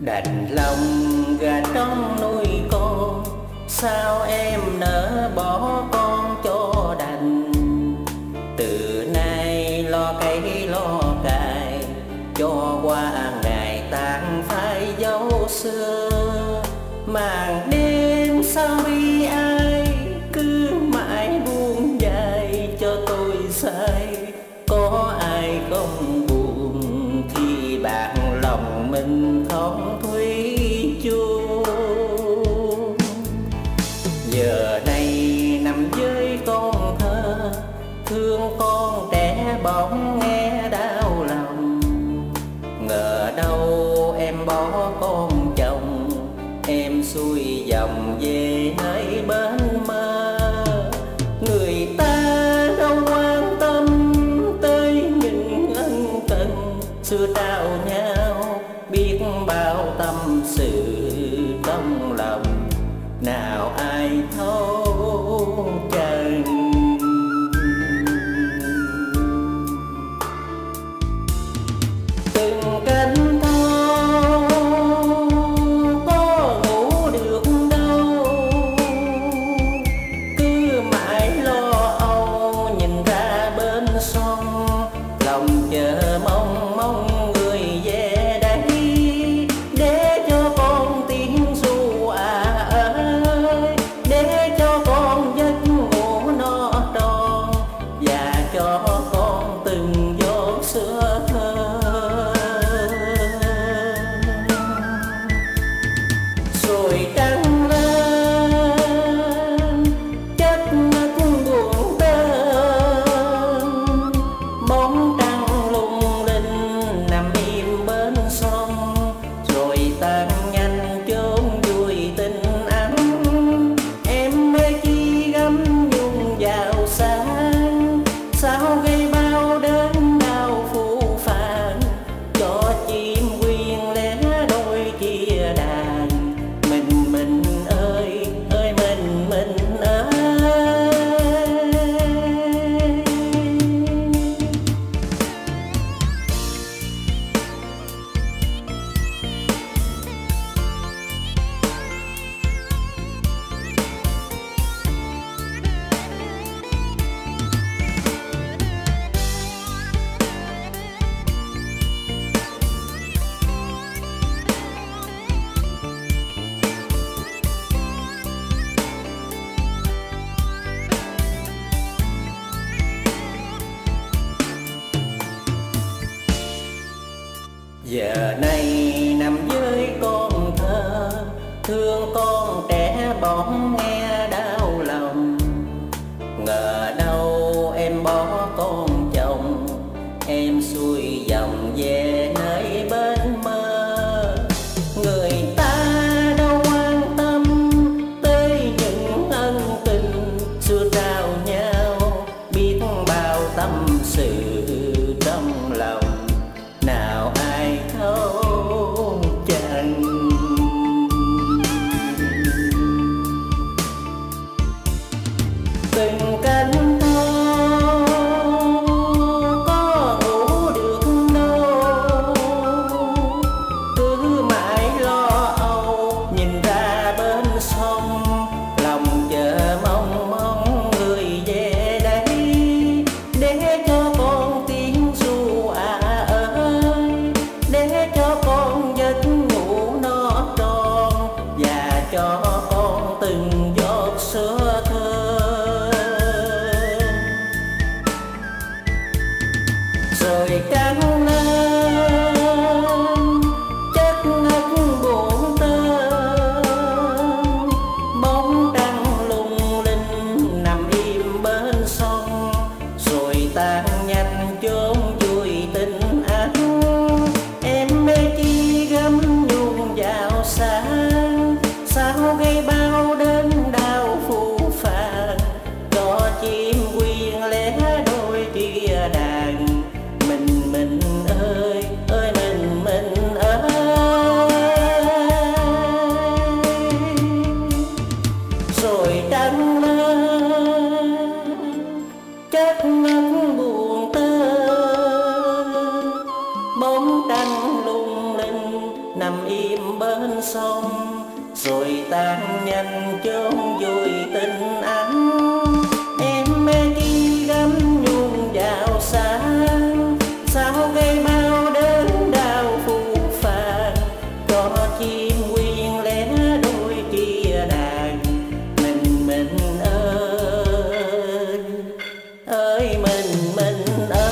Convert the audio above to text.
Đành lòng gà trống nuôi con, sao em nỡ bỏ con cho đành. Từ nay lo cày lo cài, cho qua ngày tàn phai dấu xưa. Màn đêm sao bi ai, cứ mãi buông dài cho tôi say. Có ai không buồn khi bạc lòng mình không thủy chung. Giờ này nằm với con thơ, thương con trẻ bỗng nghe đau lòng. Ngờ đâu em bỏ con chồng, em xuôi dòng về nơi bến mơ. Người ta đâu quan tâm tới những ân cần xưa trao nhau, biết bao tâm sự trong lòng, nào ai thấu chân. Từng cánh thơ có ngủ được đâu, cứ mãi lo âu nhìn ra bên sông. Lòng chờ mong mong người về đây, để cho con tiếng ru ơi, để cho con giấc ngủ no tròn, và cho con từng giọt sữa thơ. Rồi trăng lên chất ngất buồn tên, bóng trăng lung linh nằm im bên sông. Rồi tan nhanh chốn vui tình ấm, em mê chi gấm nhung vào sáng. Sao gây bao đớn đau phũ phàng, cho chim quyên lẻ đôi chia đàn. Mình ơi ơi mình ơi. Giờ này nằm với con thơ, thương con trẻ bỗng nghe đau lòng. Ngờ đâu em bỏ con chồng, em xuôi dòng về nơi bên mơ. Người ta đâu quan tâm tới những ân tình xưa trao nhau, biết bao tâm sự trong lòng, nào ai thấu chân. Từng cánh thơ có ngủ được đâu, cứ mãi lo âu nhìn ra bên sông. Lòng chờ mong mong người về đây, để cho con tiếng ru ơi, để cho con giấc ngủ no tròn, và cho con từng giọt sữa thơ. Rồi trăng lên chất ngất buồn tên, bóng trăng lung linh nằm im bên sông. Rồi tan nhanh chốn vui tình ấm, em mê chi gấm nhung vào sáng. Sao gây bao đớn đau phũ phàng, cho chim quyên lẻ đôi chia đàn. Mình ơi ơi mình ơi. Rồi trăng lên chất ngất buồn tên, bóng trăng lung linh nằm im bên dành chốn vui tình anh. Em mê chi gấm nhuộm vào xa, sao gây bao đớn đau phũ phàng. Cho chim quyên lẻ đôi chia đàn, mình ơi, ơi mình ơi.